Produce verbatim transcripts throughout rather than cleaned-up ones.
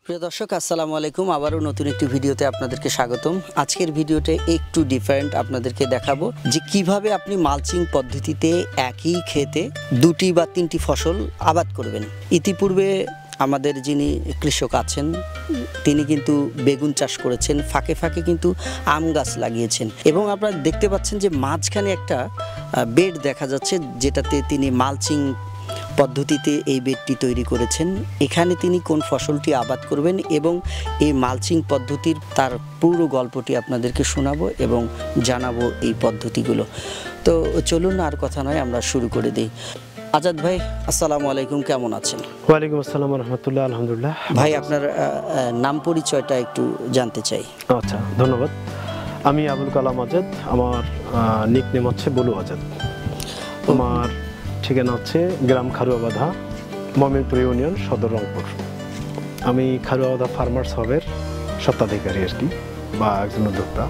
প্রিয় দর্শক আসসালামু আলাইকুম, আবারও নতুন একটি ভিডিওতে আপনাদেরকে স্বাগতম। আজকের ভিডিওতে একটু ডিফারেন্ট আপনাদেরকে দেখাবো যে কিভাবে আপনি মালচিং পদ্ধতিতে একই ক্ষেতে দুটি বা তিনটি ফসল আবাদ করবেন। ইতিপূর্বে আমাদের যিনি কৃষক আছেন তিনি কিন্তু বেগুন চাষ করেছেন, ফাঁকে ফাঁকে কিন্তু আম গাছ লাগিয়েছেন এবং আপনারা দেখতে পাচ্ছেন যে মাঝখানে একটা বেড দেখা যাচ্ছে যেটাতে তিনি মালচিং পদ্ধতিতে এই বেডটি তৈরি করেছেন। এখানে তিনি কোন ফসলটি আবাদ করবেন এবং এই মালচিং পদ্ধতির তার পুরো গল্পটি আপনাদেরকে শোনাবো এবং জানাবো এই পদ্ধতিগুলো। তো চলুন আর কথা নয়, আমরা শুরু করে দিই। আজাদ ভাই আসসালামু আলাইকুম, কেমন আছেন? ওয়ালাইকুম আসসালাম রহমতুল্লাহ, আলহামদুলিল্লাহ। ভাই আপনার নাম পরিচয়টা একটু জানতে চাই। আচ্ছা, ধন্যবাদ। আমি আবুল কালাম আজাদ, আমার নিকনেম হচ্ছে বলু আজাদ। আমার ঠিকানা হচ্ছে গ্রাম খারুয়াবাধা, মমিনপুর ইউনিয়ন, সদর রংপুর। আমি খারুয়াবাধা ফার্মার্স হাবের স্বত্বাধিকারী আর কি, বা একজন উদ্যোক্তা।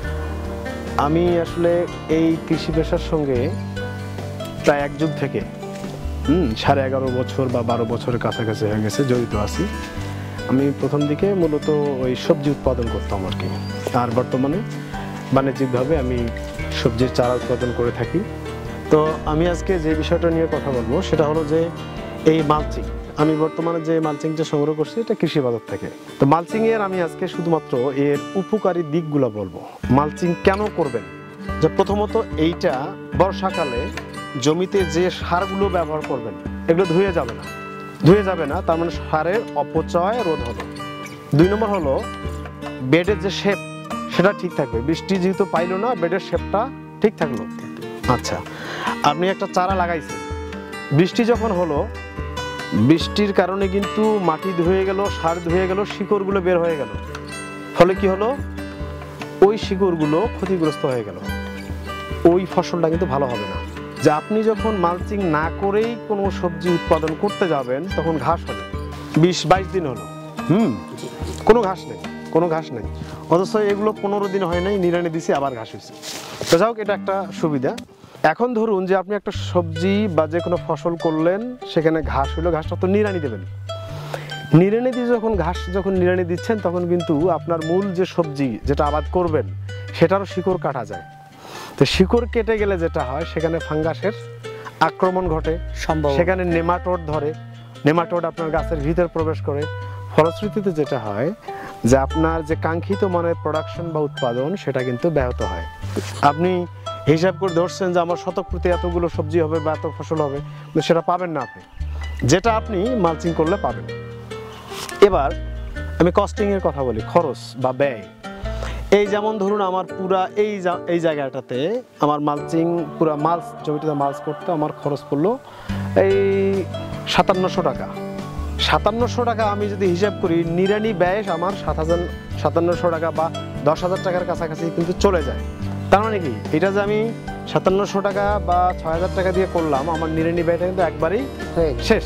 আমি আসলে এই কৃষি পেশার সঙ্গে প্রায় এক যুগ থেকে হুম সাড়ে এগারো বছর বা বারো বছরের কাছাকাছি হয়ে গেছে জড়িত আছি। আমি প্রথম দিকে মূলত ওই সবজি উৎপাদন করতাম আর কি, আর বর্তমানে বাণিজ্যিকভাবে আমি সবজির চারা উৎপাদন করে থাকি। তো আমি আজকে যে বিষয়টা নিয়ে কথা বলবো সেটা হলো যে এই মালচিং, আমি বর্তমানে যে মালচিংটা সংগ্রহ করছি এটা কৃষি বাজার থেকে। তো মালচিং এর আমি আজকে শুধুমাত্র এর উপকারী দিকগুলো বলবো। মালচিং কেন করবেন, যে প্রথমত এইটা বর্ষাকালে জমিতে যে সারগুলো ব্যবহার করবেন এগুলো ধুয়ে যাবে না, ধুয়ে যাবে না তার মানে সারের অপচয় রোধ হবে। দুই নম্বর হলো বেডের যে শেপ সেটা ঠিক থাকবে, বৃষ্টি যেহেতু পাইলো না বেডের শেপটা ঠিক থাকলো। আচ্ছা, আপনি একটা চারা লাগাইছেন, বৃষ্টি যখন হলো বৃষ্টির কারণে কিন্তু মাটি ধুয়ে গেল, সার ধুয়ে গেল, শিকড়গুলো বের হয়ে গেল, ফলে কি হলো ওই শিকড়গুলো ক্ষতিগ্রস্ত হয়ে গেল, ওই ফসলটা কিন্তু ভালো হবে না। যে আপনি যখন মালচিং না করেই কোনো সবজি উৎপাদন করতে যাবেন তখন ঘাস হবে, বিশ বাইশ দিন হলো হুম কোনো ঘাস নেই, কোনো ঘাস নেই, অথচ এগুলো পনেরো দিন হয় নাই, নিড়ানি দিছি আবার ঘাস হয়েছে। তো যাই হোক, এটা একটা সুবিধা। এখন ধরুন যে আপনি একটা সবজি বা যে কোনো ফসল করলেন, সেখানে ঘাস হলো, ঘাসটা তো নিড়ানি দেবেন। নিড়ানি দিয়ে যখন ঘাস যখন নিড়ানি দিচ্ছেন তখন কিন্তু আপনার মূল যে সবজি যেটা আবাদ করবেন সেটারও শিকড় কাটা যায়। তো শিকড় কেটে গেলে যেটা হয় সেখানে ফাঙ্গাসের আক্রমণ ঘটে, সেখানে নেমাটোড ধরে, নেমাটোড আপনার গাছের ভিতর প্রবেশ করে, ফলশ্রুতিতে যেটা হয় যে আপনার যে কাঙ্ক্ষিত মানের প্রোডাকশন বা উৎপাদন সেটা কিন্তু ব্যাহত হয়। আপনি হিসাব করে ধরছেন যে আমার শতক প্রতি এতগুলো সবজি হবে বা এত ফসল হবে, সেটা পাবেন না আপনি, যেটা আপনি মালচিং করলে পাবেন। এবার আমি কস্টিং এর কথা বলি, খরচ বা ব্যয়। এই যেমন ধরুন আমার পুরা এই এই জায়গাটাতে আমার মালচিং পুরা মালচ জমিটাতে মালচ করতে আমার খরচ পড়লো এই সাতান্নশো টাকা। সাতান্নশো টাকা আমি যদি হিসাব করি, নিড়ানি ব্যয় আমার সাত হাজার সাতান্নশো টাকা বা দশ হাজার টাকার কাছাকাছি কিন্তু চলে যায়। তার মানে কি, এটা যে আমি সাতান্নশো টাকা বা ছয় হাজার টাকা দিয়ে করলাম, আমার নিড়ানি ব্যয়টা কিন্তু একবারেই শেষ।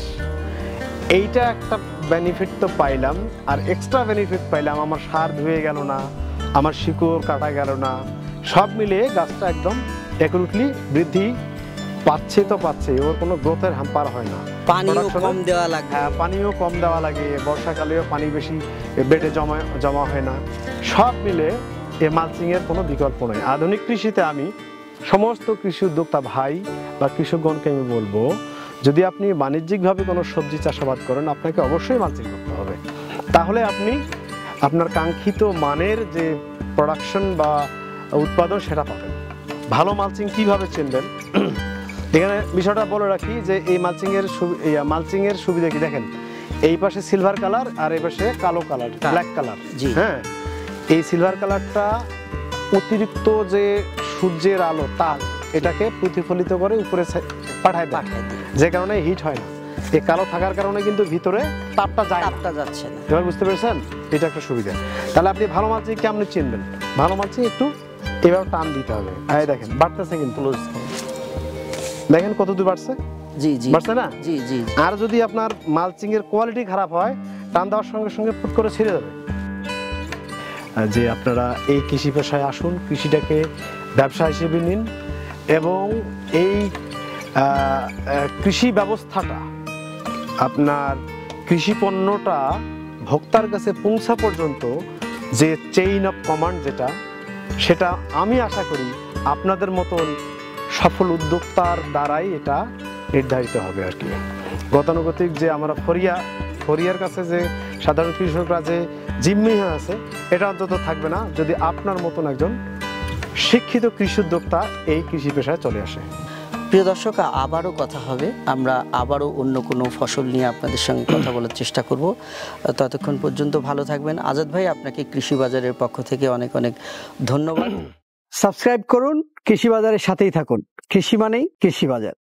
এইটা একটা বেনিফিট তো পাইলাম, আর এক্সট্রা বেনিফিট পাইলাম, আমার সার ধুয়ে গেল না, আমার শিকড় কাটা গেল না, সব মিলিয়ে গাছটা একদম একুরেটলি বৃদ্ধি পাচ্ছে। তো পাচ্ছে, ওর কোনো গ্রোথের হ্যাম্পার হয় না। পানিও কম দেওয়া লাগে, হ্যাঁ পানিও কম দেওয়া লাগে, বর্ষাকালেও পানি বেশি বেডে জমা জমা হয় না। সব মিলে এই মালচিং এর কোনো বিকল্প নয়। আধুনিক কৃষিতে আমি সমস্ত কৃষি উদ্যোক্তা ভাই বা কৃষকগণকে আমি বলবো, যদি আপনি বাণিজ্যিকভাবে কোনো সবজি চাষাবাদ করেন আপনাকে অবশ্যই মালচিং করতে হবে, তাহলে আপনি আপনার কাঙ্ক্ষিত মানের যে প্রোডাকশন বা উৎপাদন সেটা পাবেন। ভালো মালচিং কিভাবে চিনবেন, এখানে বিষয়টা বলে রাখি যে এই মালচিং এর মালচিং এর সুবিধা কি দেখেন, এই পাশে সিলভার কালার আর এই পাশে কালো কালার, ব্ল্যাক কালার। হ্যাঁ, এই সিলভার কালারটা অতিরিক্ত যে সূর্যের আলো তাপ এটাকে প্রতিফলিত করে উপরে পাঠায় দেয়, যে কারণে হিট হয় না। এই কালো থাকার কারণে কিন্তু ভিতরে তাপটা যায়, তাপটা যাচ্ছে না। এবার বুঝতে পেরেছেন, এটা একটা সুবিধা। তাহলে আপনি ভালো মালচিং কেমন চিনবেন, ভালো মালচিং একটু এভাবে টান দিতে হবে। এই দেখেন বাড়তেছে, কিন্তু দেখেন কত দূর বাড়ছে, জি জি বাড়ছে না, জি জি। আর যদি আপনার মালচিং এর কোয়ালিটি খারাপ হয়, টান দেওয়ার সঙ্গে সঙ্গে ফুট করে ছিঁড়ে যাবে। যে আপনারা এই কৃষি পেশায় আসুন, কৃষিটাকে ব্যবসা হিসেবে নিন এবং এই কৃষি ব্যবস্থাটা আপনার কৃষি পণ্যটা ভোক্তার কাছে পৌঁছা পর্যন্ত যে চেইন অফ কমান্ড যেটা, সেটা আমি আশা করি আপনাদের মতন সফল উদ্যোক্তার দ্বারাই এটা নির্ধারিত হবে আর কি। গতানুগতিক যে আমরা ফরিয়া ফরিয়ার কাছে যে সাধারণ কৃষকরা যে জিম্মি হয়ে আছে, এটা অন্তত থাকবে না যদি আপনার মতন একজন শিক্ষিত কৃষি উদ্যোক্তা এই কৃষি পেশায় চলে আসে। প্রিয় দর্শক, আবারও কথা হবে, আমরা আবারও অন্য কোনো ফসল নিয়ে আপনাদের সঙ্গে কথা বলার চেষ্টা করব। ততক্ষণ পর্যন্ত ভালো থাকবেন। আজাদ ভাই, আপনাকে কৃষি বাজারের পক্ষ থেকে অনেক অনেক ধন্যবাদ। সাবস্ক্রাইব করুন, কৃষি বাজারের সাথেই থাকুন। কৃষি মানেই কৃষি বাজার।